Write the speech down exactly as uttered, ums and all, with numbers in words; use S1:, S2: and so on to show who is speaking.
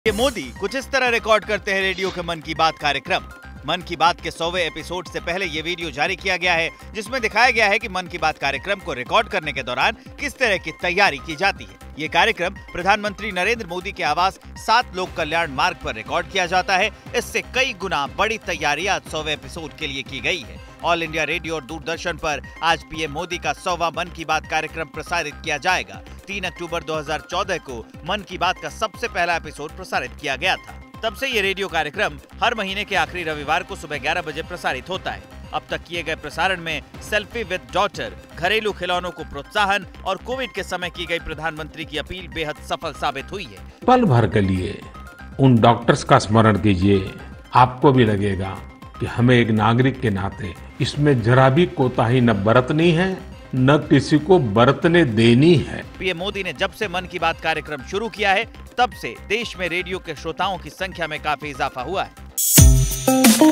S1: ये मोदी कुछ इस तरह रिकॉर्ड करते हैं रेडियो के मन की बात कार्यक्रम। मन की बात के सौवें एपिसोड से पहले ये वीडियो जारी किया गया है, जिसमें दिखाया गया है कि मन की बात कार्यक्रम को रिकॉर्ड करने के दौरान किस तरह की तैयारी की जाती है। ये कार्यक्रम प्रधानमंत्री नरेंद्र मोदी के आवास सात लोक कल्याण मार्ग पर रिकॉर्ड किया जाता है। इससे कई गुना बड़ी तैयारी आज सौवें एपिसोड के लिए की गई है। ऑल इंडिया रेडियो और दूरदर्शन पर आज पीएम मोदी का सौवां मन की बात कार्यक्रम प्रसारित किया जाएगा। तीन अक्टूबर दो हज़ार चौदह को मन की बात का सबसे पहला एपिसोड प्रसारित किया गया था। तब से ये रेडियो कार्यक्रम हर महीने के आखिरी रविवार को सुबह ग्यारह बजे प्रसारित होता है। अब तक किए गए प्रसारण में सेल्फी विद डॉटर, घरेलू खिलौनों को प्रोत्साहन और कोविड के समय की गई प्रधानमंत्री की अपील बेहद सफल साबित हुई है।
S2: पल भर के लिए उन डॉक्टर्स का स्मरण कीजिए, आपको भी लगेगा कि हमें एक नागरिक के नाते इसमें जरा भी कोताही न बरतनी है, न किसी को बरतने देनी है।
S1: पीएम मोदी ने जब से मन की बात कार्यक्रम शुरू किया है, तब से देश में रेडियो के श्रोताओं की संख्या में काफी इजाफा हुआ है।